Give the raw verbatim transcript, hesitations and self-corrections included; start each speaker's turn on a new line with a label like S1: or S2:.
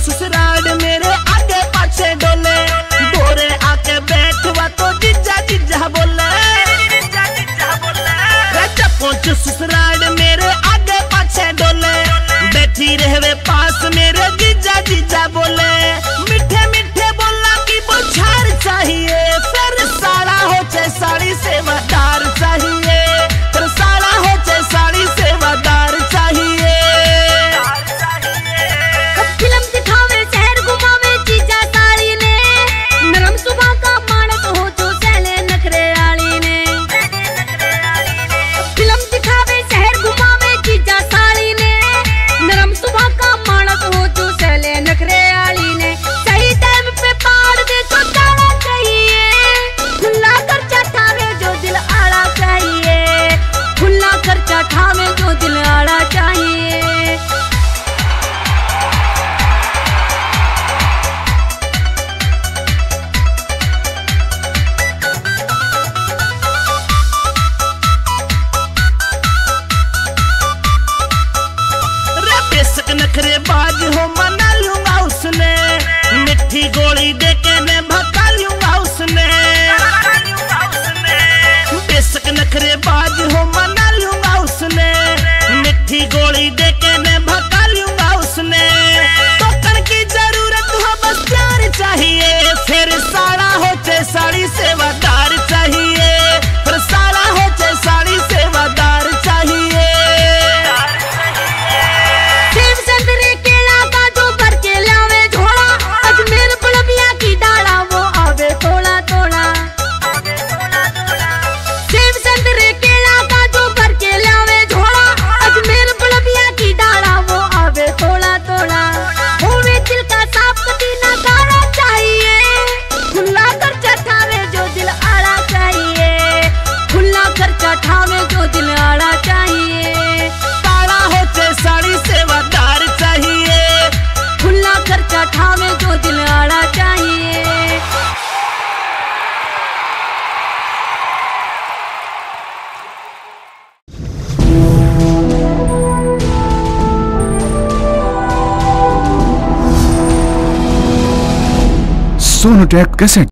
S1: ससुराल मेरे आगे पाछे डोले, गोरे आके बैठवा तो जीजा जीजा बोले। जब पहुंचू ससुराल मेरे आगे पाछे डोले, बैठी रहवे पास मेरे जीजा जीजा बोले। मीठे मीठे बोला कि बुझार चाहिए, फिर साड़ा हो चाहे साड़ी सेवादार चाहिए, फिर साड़ा हो चाहे साड़ी सेवादार चाहिए।
S2: फिल्म दिखावे शहर घुमावे जीजा साड़ी ने, नरम सुबह का मानस हो जो सहले नखरे आली ने। फिल्म दिखावे शहर घुमावे जीजा साड़ी ने, नरम सुबह का मानस हो जो सहले नखरे आली ने। सही टाइम पे पाड़ दे तो जाना चाहिए, खुला खर्चा ठावे जो दिल आड़ा चाहिए, खुला खर्चा ठावे जो दिल आड़ा चाहिए।
S1: नखरे बाज हो मना लूंगा उसने, मिठी गोली देके मैं भगा लूंगा उसने। बेशक नखरे बाज हो मना लूंगा उसने, मिठी गोली देके मैं भगा लूंगा उसने। टोकन की जरूरत हो बस प्यार चाहिए, फिर साड़ा हो चाहे साड़ी सेवादार चाहिए, फिर साड़ा हो चाहे साड़ी सेवादार चाहिए। ठावे जो दिल आड़ा चाहिए, साड़ा हो चाहे साड़ी सेवादार चाहिए, खुला खर्चा ठावे जो दिल आड़ा चाहिए।
S3: सोनोटेक कैसेट।